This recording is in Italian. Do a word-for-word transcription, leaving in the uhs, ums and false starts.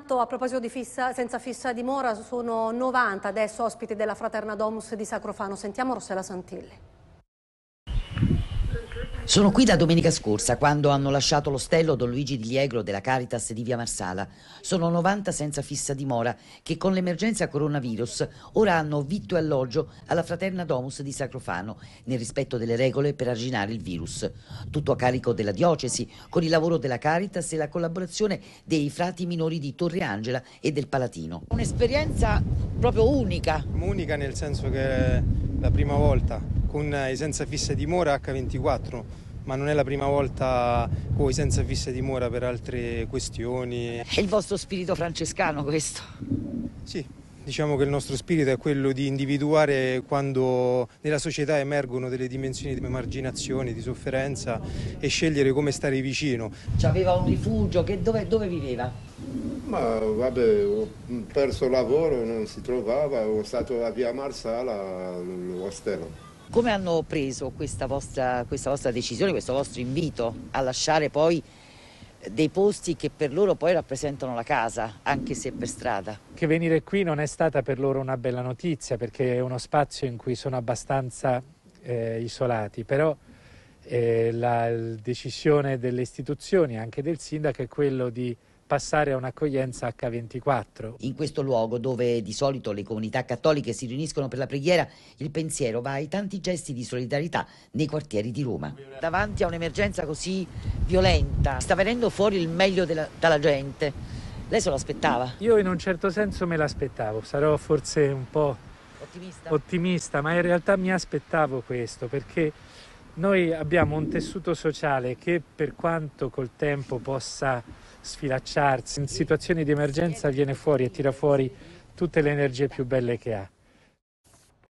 A proposito di fissa, senza fissa dimora, sono novanta adesso ospiti della Fraterna Domus di Sacrofano. Sentiamo Rossella Santilli. Sono qui da domenica scorsa, quando hanno lasciato l'ostello Don Luigi Di Liegro della Caritas di Via Marsala. Sono novanta senza fissa dimora che con l'emergenza coronavirus ora hanno vitto e alloggio alla Fraterna Domus di Sacrofano, nel rispetto delle regole per arginare il virus. Tutto a carico della diocesi, con il lavoro della Caritas e la collaborazione dei frati minori di Torre Angela e del Palatino. Un'esperienza proprio unica. Unica nel senso che è la prima volta con i senza fissa dimora acca ventiquattro, ma non è la prima volta con i senza fissa dimora per altre questioni. È il vostro spirito francescano questo? Sì, diciamo che il nostro spirito è quello di individuare quando nella società emergono delle dimensioni di emarginazione, di sofferenza e scegliere come stare vicino. C'aveva un rifugio, che dove, dove viveva? Ma vabbè, ho perso lavoro, non si trovava, ho stato a Via Marsala all'ostello. Come hanno preso questa vostra, questa vostra decisione, questo vostro invito a lasciare poi dei posti che per loro poi rappresentano la casa, anche se per strada? Che venire qui non è stata per loro una bella notizia, perché è uno spazio in cui sono abbastanza eh, isolati, però eh, la, la decisione delle istituzioni, anche del sindaco, è quello di passare a un'accoglienza acca ventiquattro. In questo luogo, dove di solito le comunità cattoliche si riuniscono per la preghiera, il pensiero va ai tanti gesti di solidarietà nei quartieri di Roma. Davanti a un'emergenza così violenta, sta venendo fuori il meglio della, dalla gente. Lei se lo aspettava? Io in un certo senso me l'aspettavo, sarò forse un po' ottimista? ottimista, ma in realtà mi aspettavo questo, perché noi abbiamo un tessuto sociale che, per quanto col tempo possa sfilacciarsi, in situazioni di emergenza viene fuori e tira fuori tutte le energie più belle che ha.